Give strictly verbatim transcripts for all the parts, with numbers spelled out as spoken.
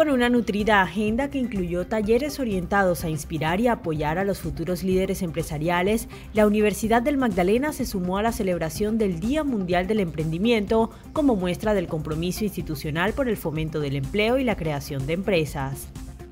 Con una nutrida agenda que incluyó talleres orientados a inspirar y apoyar a los futuros líderes empresariales, la Universidad del Magdalena se sumó a la celebración del Día Mundial del Emprendimiento como muestra del compromiso institucional por el fomento del empleo y la creación de empresas.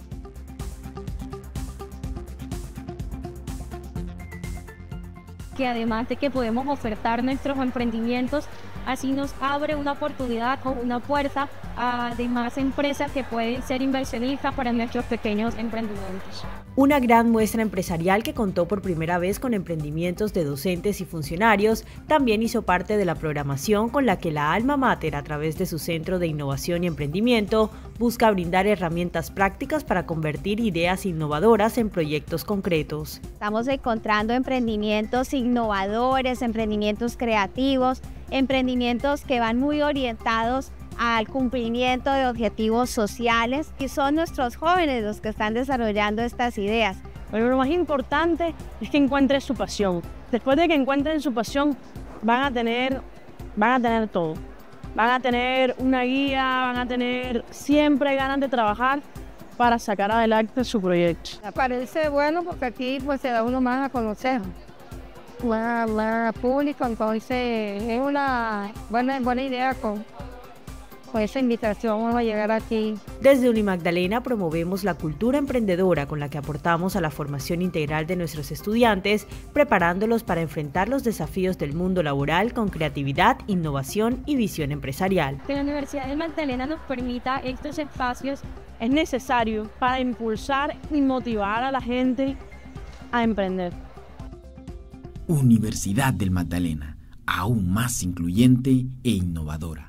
Que además de que podemos ofertar nuestros emprendimientos, así nos abre una oportunidad o una puerta a demás empresas que pueden ser inversionistas para nuestros pequeños emprendimientos. Una gran muestra empresarial que contó por primera vez con emprendimientos de docentes y funcionarios, también hizo parte de la programación con la que la Alma Mater, a través de su Centro de Innovación y Emprendimiento, busca brindar herramientas prácticas para convertir ideas innovadoras en proyectos concretos. Estamos encontrando emprendimientos innovadores, emprendimientos creativos, emprendimientos que van muy orientados al cumplimiento de objetivos sociales, y son nuestros jóvenes los que están desarrollando estas ideas. Pero lo más importante es que encuentren su pasión. Después de que encuentren su pasión, van a tener, van a tener todo. Van a tener una guía, van a tener siempre ganas de trabajar para sacar adelante su proyecto. Me parece bueno porque aquí pues se da uno más a conocer. Más, más público, entonces es una buena, buena idea con, con esa invitación vamos a llegar aquí. Desde Unimagdalena promovemos la cultura emprendedora con la que aportamos a la formación integral de nuestros estudiantes, preparándolos para enfrentar los desafíos del mundo laboral con creatividad, innovación y visión empresarial. Que la Universidad del Magdalena nos permita estos espacios es necesario para impulsar y motivar a la gente a emprender. Universidad del Magdalena, aún más incluyente e innovadora.